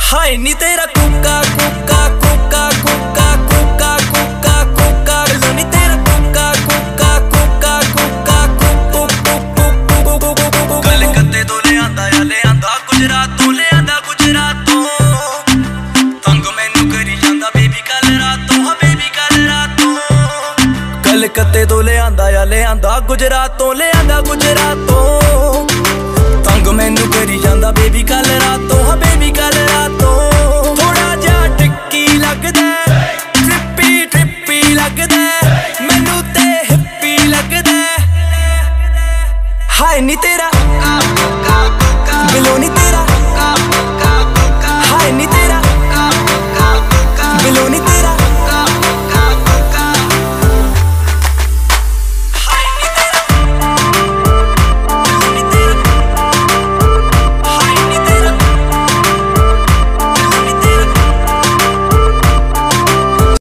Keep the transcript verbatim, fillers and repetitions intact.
हाय नी तेरा कुका कुका कुका कुका कुका कुका कुका लो नी तेरा कुका कुका कुका कुका कुका कलकत्ते तो ले आंदा या ले आंदा गुजरात तो ले आंदा गुजरात तो तंग मैनू करी जांदा बेबी कल रातों हाँ बेबी कल रातों कलकत्ते तो ले आंदा या ले आंदा गुजरात तो ले आंदा गुजरात तो तंग मैनू करी जांदा बेबी कल रातों हाँ बेबी कल रातों थोड़ा जा टिक्की लगदा ट्रिपी ट्रिपी लगदा मैनू ते हिप्पी लगदा हाय नी तेरा बिलो नी तेरा हाय नी तेरा